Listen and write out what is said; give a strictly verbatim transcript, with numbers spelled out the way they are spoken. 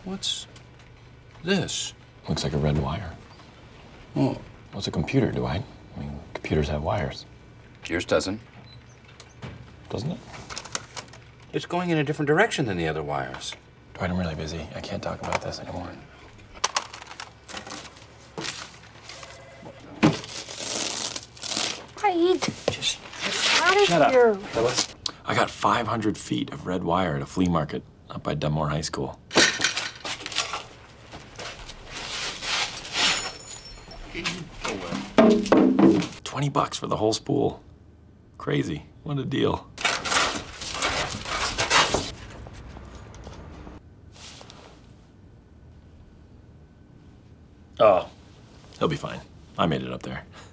What's this? Looks like a red wire. Oh. Well, it's a computer, Dwight. I mean, computers have wires. Yours doesn't. Doesn't it? It's going in a different direction than the other wires. Dwight, I'm really busy. I can't talk about this anymore. Dwight, Just out of shut up, here. Phyllis. I got five hundred feet of red wire at a flea market up by Dunmore High School. Twenty bucks for the whole spool. Crazy. What a deal. Oh, he'll be fine. I made it up there.